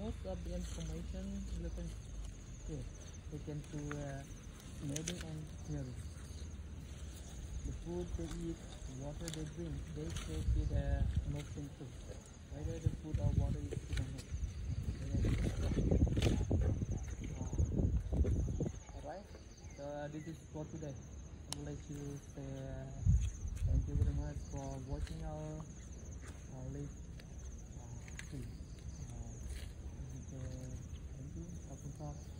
most of the information looking here taken to smelling and smelling. The food they eat, the water they drink, they take it no simple. Whether the food or water is good or not. Alright, so this is for today. I would like to say thank you very much for watching our live stream. Thank you.